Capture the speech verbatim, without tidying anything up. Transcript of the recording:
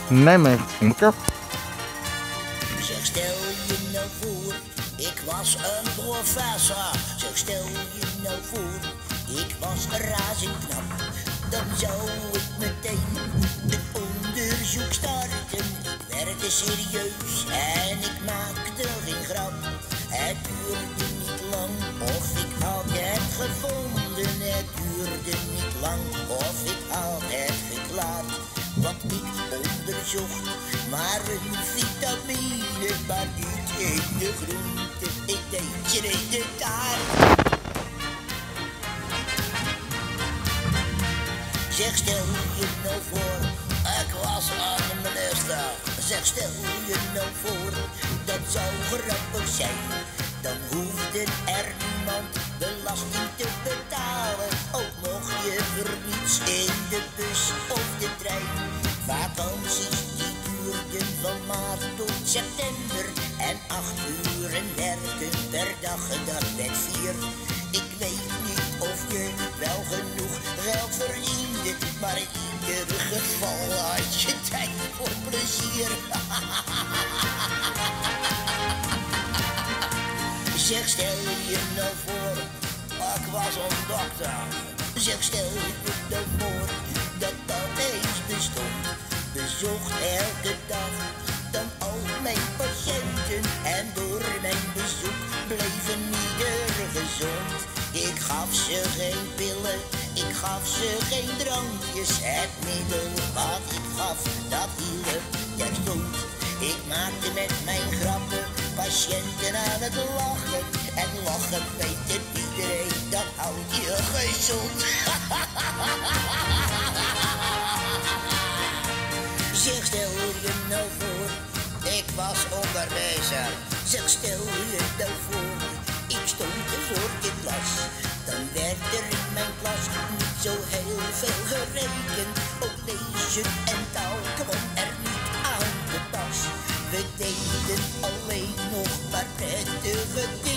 Nijmegen. Zeg, stel je nou voor, ik was een professor. Zeg, stel je nou voor, ik was razend knap. Dan zou ik meteen een onderzoek starten. Ik werkte serieus en ik maakte geen grap. Het duurde niet lang of ik had het gevonden. Het duurde niet lang of ik had het verklaard. Want ik onderzocht maar een vitamine, maar niet in de groente. Ik deed je in de taart. Zeg, stel je nou voor, ik was aan de minister. Zeg, stel je nou voor, dat zou grappig zijn. Dan hoefde er niemand belasting te betalen. Ook mocht je voor niets in de bus of de trein. Vakanties die duurden van maart tot september. En acht uren werken per dag, dat werd vier. Ik weet niet of je wel genoeg geld verdiende, maar in ieder geval had je tijd voor plezier. Zeg, stel je nou voor, ik was een dokter. Zeg, stel je nou voor, dat dat eens bestond. Bezocht elke dag dan al mijn patiënten. En door mijn bezoek bleven ieder gezond. Ik gaf ze geen pillen, ik gaf ze geen drankjes. Het middel wat ik gaf, dat hielp terstond. Ik maakte met mijn grappen patiënten aan het lachen. En lachen weet het iedereen, dat houdt je gezond. Zeg, stel je nou voor, ik was onderwijzer. Zeg, stel je nou voor, ik stond voor de klas. Dan werd er in mijn klas niet zo heel veel gerekend. Ook lezen en taal kwam er niet aan de pas. We deden alleen nog maar prettige